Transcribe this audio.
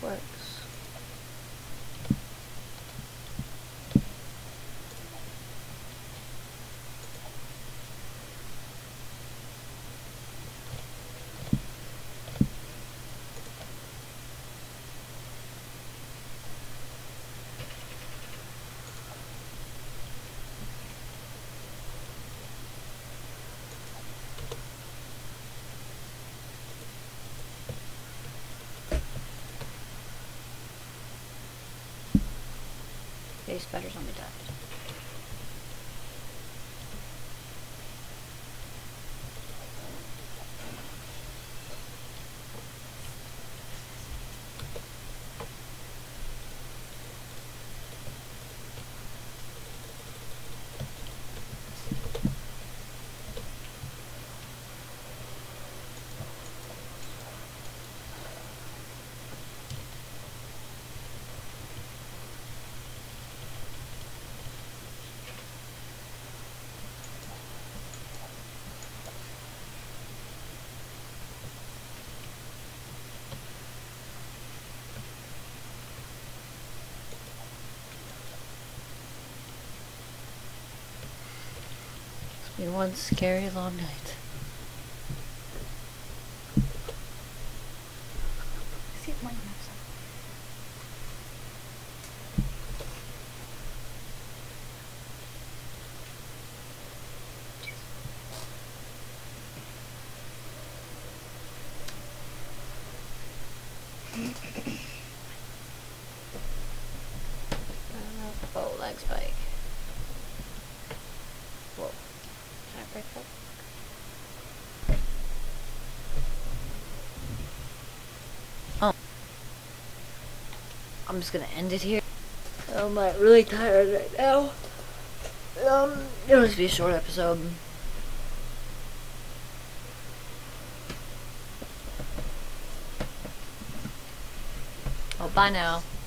works. Spiders on me died. It's been one scary long night. See if mine has some. Oh, lag spike. Whoa. Can I break that? Oh. I'm just gonna end it here. I'm like really tired right now. It'll just be a short episode. Oh, bye now.